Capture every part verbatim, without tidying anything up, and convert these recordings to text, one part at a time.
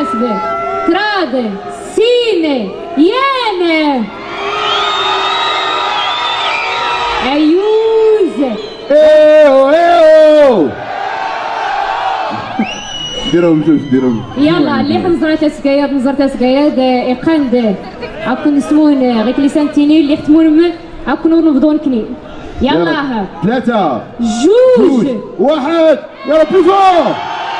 حاسبه تراضي سيني يانا عيوز ايو ايو ديرهم جوج ديرهم يلا اللي حنزرة تسكايات نزرة تسكايات إقاند عكون اسمون غيك لسان تيني اللي ختمون عكونو نبضون كني يلا ثلاثة جوج واحد يلا بيفور.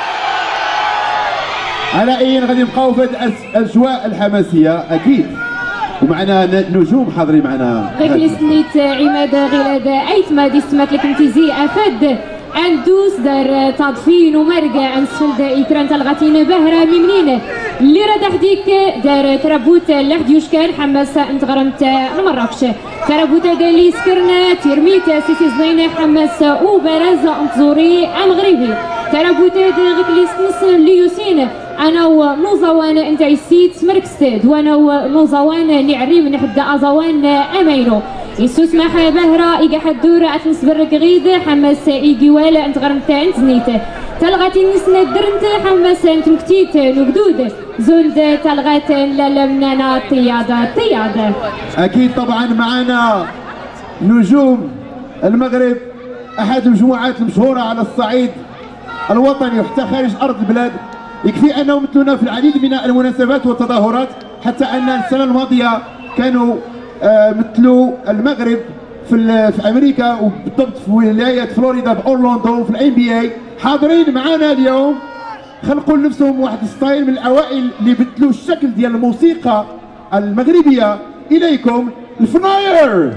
على أي غادي نبقاو في هذه الأجواء الحماسية أكيد ومعنا نجوم حاضرين معنا غيك اللي سنيت عماد غلاد أيتما دي سمات لك انتزي أفاد اندوس دار تضفين ومرقة انسفل دا إكران تلغاتين بهرة ممنين اللي راه تحديك دار تربوت لحد يشكال حماس انت غرمت المراكش تربوت قال لي سكرنا تيرميت سيسي زوينة حماس وبرز انتزوري المغربي تربوت غيك لي سنس اللي يوسين انا ونوزوان انت يسيت مركستاد وانا ونوزوان نعري من حد ازوان امينو يسوس ما بهرة إيجا حدورة أتنسبرك غيد حماس إيجي والا أنت غرمتا أنت زنيته تلغاتي نسنا درنت حماس أنت مكتيت نقدود زولد تلغات لا لمنا طيادة طيادة. أكيد طبعا معنا نجوم المغرب أحد المجموعات المشهورة على الصعيد الوطني وحتى خارج أرض البلاد. يكفي أنهم مثلنا في العديد من المناسبات والتظاهرات حتى أن السنة الماضية كانوا مثلوا المغرب في في امريكا وبالضبط في ولايه فلوريدا باورلاندو في الان بي اي. حاضرين معنا اليوم خلقوا لنفسهم واحد ستايل من الاوائل اللي بدلوا الشكل ديال الموسيقى المغربيه. اليكم الفناير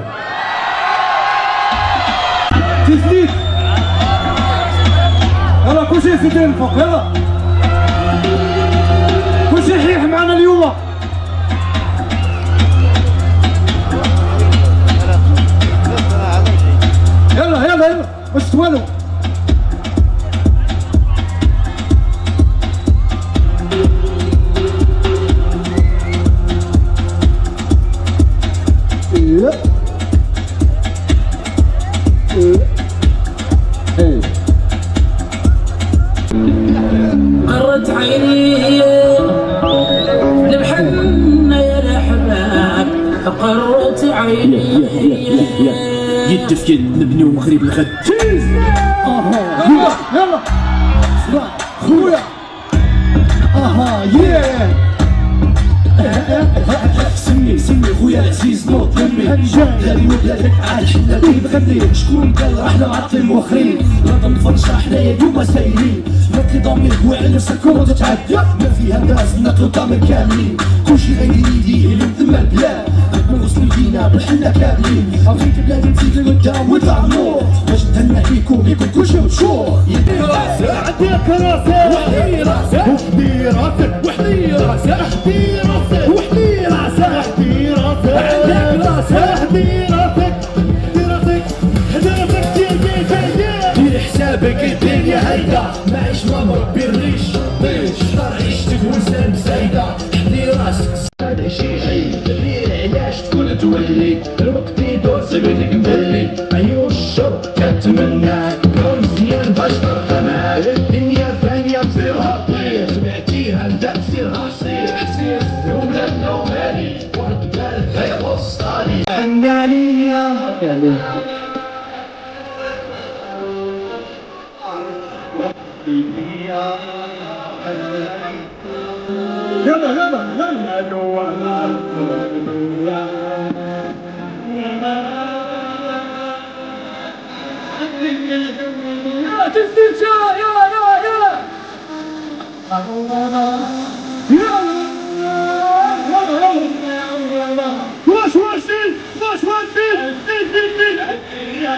تسديد يلا كلشي يسد الفوق يلا كلشي يحيح معنا اليوم. يلا يلا يلا واش توالو قرت عيني نبحنا يا الأحباب قرت عيني يدفين نبنيو مغرب الغد. يلا يلا خويا اها ياه سمي سمي خويا العزيز نوض دمي هادي ولادك عاد حنا بيه بغني شكون قال احنا معطلين مؤخرين غادا نفرشها حنايا اليوم سايلين ماكلي ضمير هو على نفسك وتتعدى ما فيها ناس ناكلو ضمير كاملين كلشي غير يديه اللي مثل البلاد نغسلو يدينا بالحنا كاملين عرفتي بلادي نزيد لقدام ويطلع النور باش نتهنى بيكم يكون كلشي مشهور. يدي راسك عندك راسك وحدي راسك وحدي راسك وحدي راسك وحدي راسك وحدي راسك وحدي راسك عندك راسك وحدي راسك وحدي راسك وحدي راسك دير دير دير حسابك الدنيا هيدا معيش ما مربي الريش طيش دار عيشتك وسام زايده وحدي راسك هذا شي عيب علاش تكون تولي الوقت يدور سبيلك مبلي عيون الشر كتمناك كون مزيان باش ترقى معاك الدنيا فانية بصيرها طير سمعتيها انت بصيرها صير سير ولادنا ومالي ورد بالك هيا وسطاني حن عليا يلا يلا يلا يلا تسديد يلا يلا يلا يلا واش واش واش واش ديد ديد ديد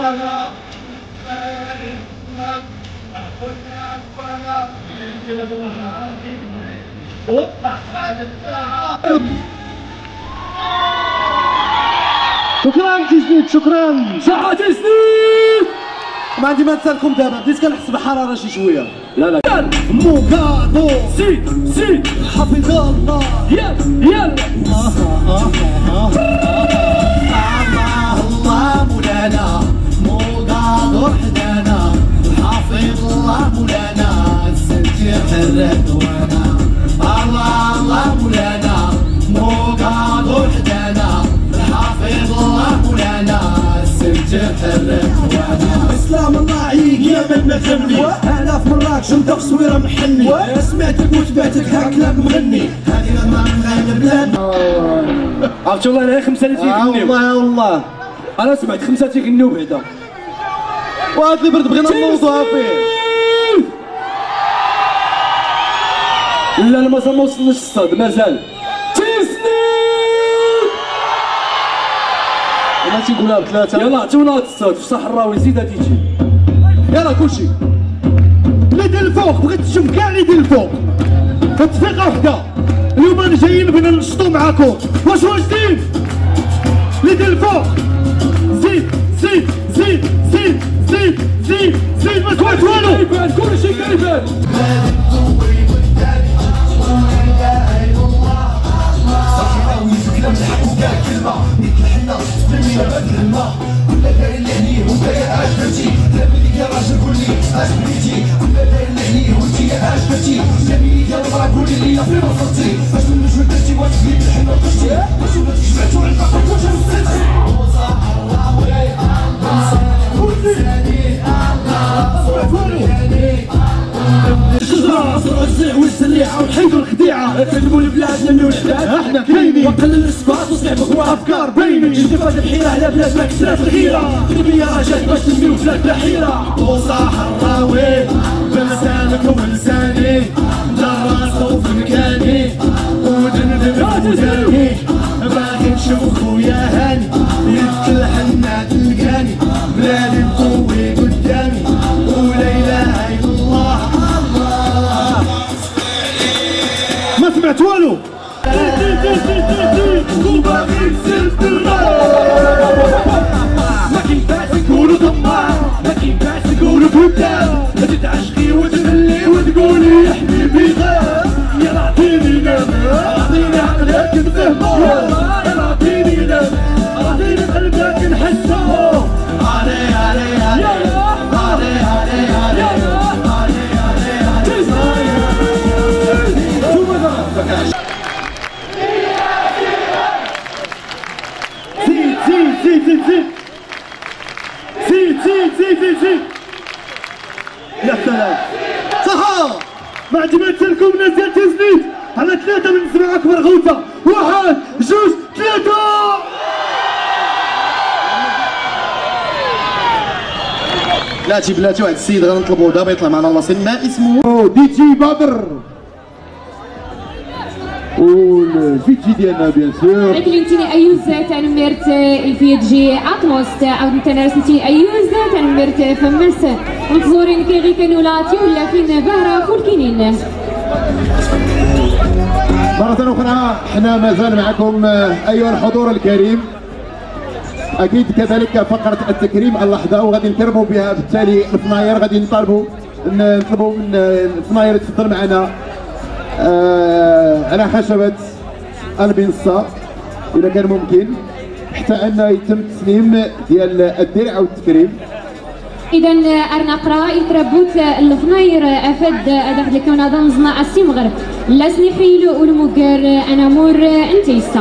شكرا تسديد شكرا صحة تسديد. ما عندي ما نسالكم دابا بديت كنحس بحراره شي شويه. لا لا موكادو سيد سيد حفظ الله يلا يلا الله مولانا موكادو حدانا حافظ الله مولانا السنتي حرد وانا اسلام الله عيق يا من مغني الاف مراكش انت في صويره محني سمعتك وتبعتك هكلاك مغني هذه ما من غير البلاد. عرفت والله انا خمسه اللي تيغنيو والله والله انا سمعت خمسه تيغنيو بعدا وهذا اللي برد بغينا نوضوها فيه. لا انا مازال ما وصلناش الصاد مازال تسنيد انا تيقولها بثلاثه. يلا عطيونا الصاد في الصحراوي زيد تيجي يلا كلشي ليدي الفوق. بغيت تشوف كاع ليدي الفوق بطريقه وحده. اليوم انا جايين بغينا ننشطوا معاكم. واش واجدين؟ ليدي الفوق زيد زيد زيد زيد زيد زيد زيد ما سمعت والو. كيفان كلشي كيفان والسليعه ونحيدوا الخديعه كذبوا البلاد نميو العباد احنا كاينين وقلل الاسباط وصنع بخوا افكار بيني انتفاض الحيره على بلاد ما كسرات الغيره تبي رجال باش نميو بلاد بلا حيره وصحراوي بلسانك ولساني دراسه وفي مكاني ودندن وداني باغي نشوف خويا هاني يدخل حنا تلقاني بلادي مقوي قدامي ولا اله الا الله. ما سمعت والو. وباغي نسد الغار ما كينفعش تقولوا طماع ما كينفعش تقولوا كذاب ما تتعشقي وتملي وتقولي يا حبيبي غاب. يلا عطيني نام عطيني عقلك نفهمو يلا عطيني نام عطيني قلبك نحسو علي علي علي علي علي علي زيد زيد زيد زيد زيد زيد زيد زيد زيد. يا سلام صحا بعد ما تركم نزلت زنيت على ثلاثة بنسمع أكبر غوطة. واحد جوج ثلاثة. بلاتي بلاتي واحد السيد غنطلبو دابا يطلع معنا لاسين ما اسمه دي جي بدر والفيتشي ديالنا بيان سور. لكن انتي ايوز تنمرت الفيتجي اتموست او انت رسمتي ايوز تنمرت فمس منتظرين كي غي كانوا لاتي ولا فين بهرة فولكينين. مرة أخرى احنا مازال معكم أيها الحضور الكريم. أكيد كذلك فقرة التكريم اللحظة وغادي نكرموا بها بالتالي الفناير. غادي نطالبوا نطلبوا من الفناير تفضل معنا آه على خشبة البنصة إذا كان ممكن حتى أن يتم التسليم ديال الدرع أو التكريم. إذا أرنقرا يتربوت الفناير أفد أدخل لكم هذا نزنا السمغر لا سنحيل والمقر أنا مور أنتيسا.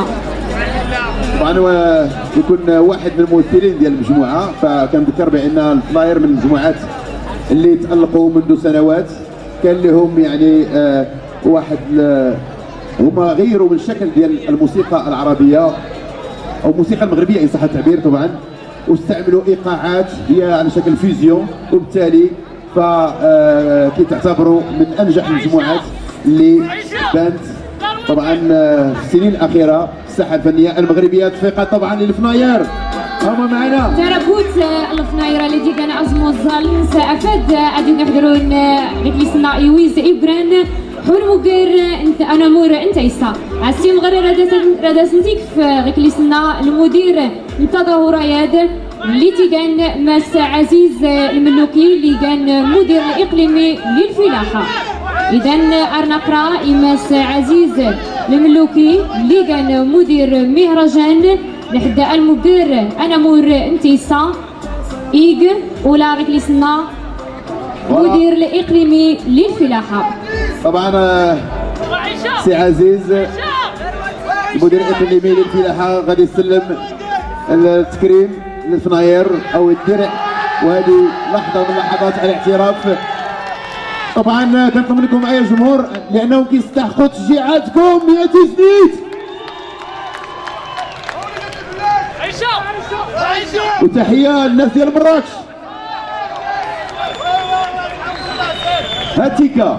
طبعا يكون واحد من الممثلين ديال المجموعة فكنذكر بأن الفناير من المجموعات اللي تألقوا منذ سنوات كان لهم يعني آه واحد هما غيروا من الشكل ديال الموسيقى العربيه او الموسيقى المغربيه ان صح التعبير طبعا واستعملوا ايقاعات هي على شكل فيزيون وبالتالي ف كيتعتبروا من انجح المجموعات اللي بانت طبعا في السنين الاخيره في الساحه الفنيه المغربيه. تفيقه طبعا للفناير هما معنا. تربوت الفنايره اللي كان ازمو الظالم سافد غادي نحضرون غيكليسنا يويز ابران حلموكر انت انا مور انت يسا عسي مغرر رادا سنتيك في غيكليسنا المدير نتا ظهوريات اللي تيكان ماس عزيز الملوكي اللي كان مدير الاقليمي للفلاحه. اذا ارنقرا ماس عزيز الملوكي اللي كان مدير مهرجان لحد المدير انا مور انتيسا ايغ ولا غيكليسنا مدير الاقليمي للفلاحه. طبعا سي عزيز المدير الاقليمي للفلاحه غادي يسلم التكريم للفناير او الدرع وهذه لحظه من لحظات الاعتراف. طبعا كنطلب منكم ايها الجمهور لانهم كيستحقوا تشجيعاتكم مئة سنيت. وتحيه للناس ديال مراكش. هاتيكا.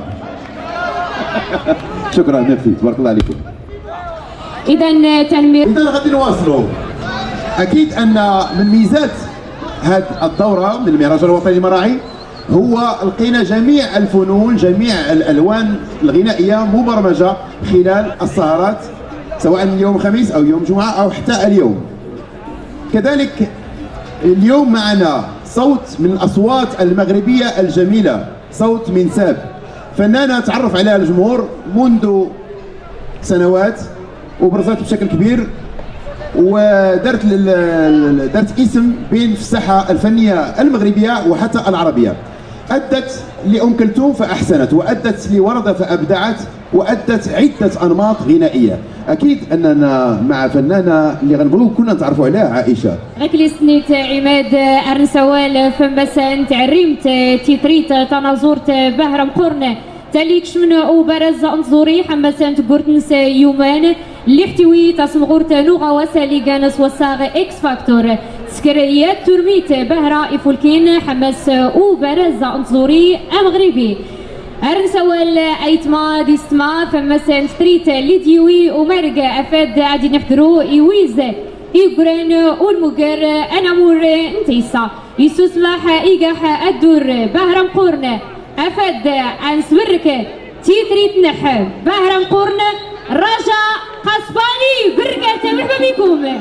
شكرا ميرسي تبارك الله عليكم. اذا تنمير اذا غادي نواصلوا. اكيد ان من ميزات هذه الدوره من المهرجان الوطني للمراعي هو لقينا جميع الفنون جميع الالوان الغنائيه مبرمجه خلال السهرات سواء اليوم خميس او يوم جمعه او حتى اليوم. كذلك اليوم معنا صوت من الاصوات المغربيه الجميله، صوت منساب، فنانه تعرف عليها الجمهور منذ سنوات وبرزت بشكل كبير ودرت درت اسم بين في الساحه الفنيه المغربيه وحتى العربيه. ادت لام كلثوم فاحسنت، وادت لورده فابدعت، وادت عده انماط غنائيه. اكيد اننا مع فنانه اللي غنبغيو كلنا نتعرفوا عليها، عائشه. غاك لي سنيت عماد ارنسوال فمسان تعريمت تيتريت تنازورت بهرم قرن تاليك شمن وبرز انظوري حمسان تقرتنس يومان اللي احتوي تصمغورت نوغا وسالي جانس وساغ اكس فاكتور سكريات ترميت بهرا يفولكين حماس وبرز انظوري امغربي ارنسوال ايتما ديستما فمسان ستريت ليديوي ومرقا افاد عادي نحضرو يويز يقرن والمقر انا مور انتيسا يسوسلاح ايقاح الدور بهرم قرن افاد عن سبرك تيتريت نح بهرم قرن رجا قصباني بركة مرحبا بكم.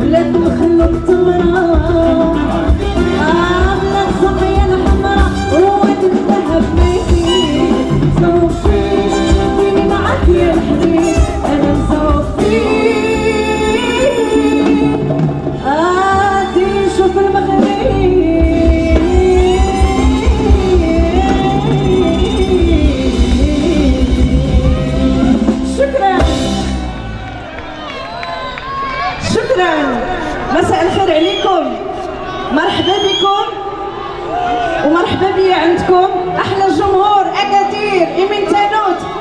بلاد الخلق تمرة آه بلاد صبية الحمرا وواد الذهب ميتين زوفي فيني معاك يا الحبيب أنا مزوفي آه ديني نشوف المغرب مساء الخير عليكم، مرحبا بكم ومرحبا بيا عندكم احلى جمهور اكادير ايمن تانوت.